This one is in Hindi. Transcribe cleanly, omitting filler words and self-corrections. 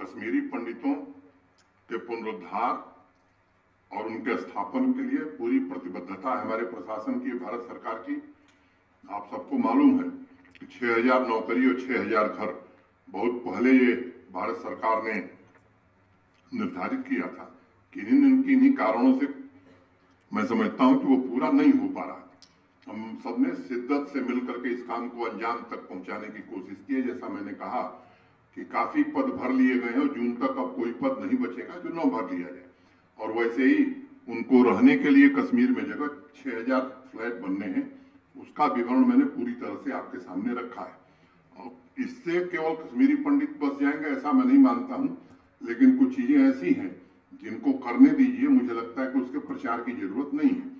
कश्मीरी पंडितों के पुनरुद्धार और उनके स्थापन के लिए पूरी प्रतिबद्धता है हमारे प्रशासन की, भारत सरकार की। आप सबको मालूम है कि 6000 नौकरी और 6000 घर बहुत पहले ये भारत सरकार ने निर्धारित किया था कि इन्हीं कारणों से मैं समझता हूं कि वो पूरा नहीं हो पा रहा। हम सबने शिद्दत से मिलकर के इस काम को अंजाम तक पहुंचाने की कोशिश की है। जैसा मैंने कहा कि काफी पद भर लिए गए हैं, जून तक अब कोई पद नहीं बचेगा जो न भर लिया जाए। और वैसे ही उनको रहने के लिए कश्मीर में जगह 6000 फ्लैट बनने हैं, उसका विवरण मैंने पूरी तरह से आपके सामने रखा है। और इससे केवल कश्मीरी पंडित बस जाएंगे ऐसा मैं नहीं मानता हूं, लेकिन कुछ चीजें ऐसी हैं जिनको करने दीजिए। मुझे लगता है कि उसके प्रचार की जरूरत नहीं है।